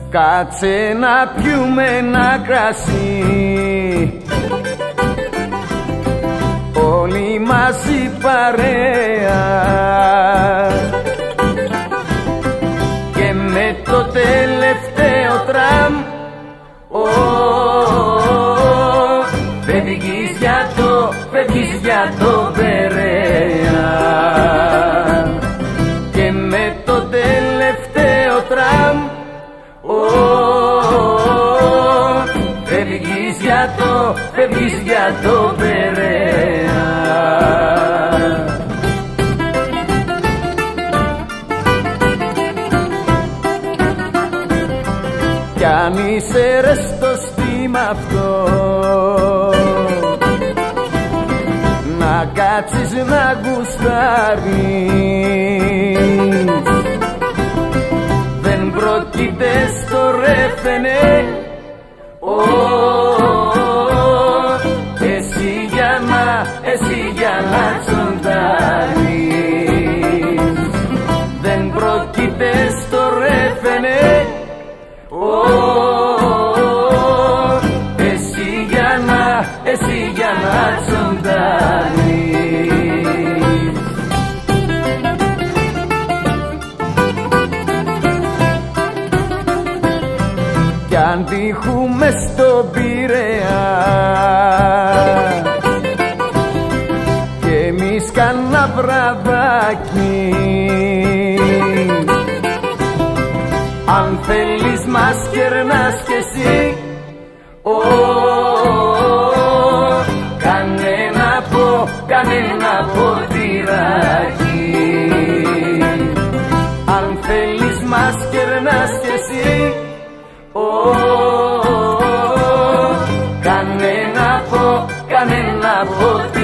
Κάτσε να πιούμε ένα κρασί, όλοι μαζί παρέα, και με το τελευταίο τραμ φεύγεις για το Περαία, και με το τελευταίο τραμ φεύγεις για το Περαία. Κι αν είσαι ρε στο στήμα αυτό, να κάτσεις να γουστάρεις, δεν πρόκειται στο ρεφενέ εσύ για να τσοντάρεις, δεν πρόκειται στο ρεφενέ εσύ για να τσοντάρεις. Κι αν τύχουμε στον Πειραιά κι εμείς κανένα βραδάκι, αν θέλεις μας κερνάς κι εσύ, κανένα ποτηράκι, αν θέλεις μας κερνάς κι εσύ, κανένα ποτηράκι.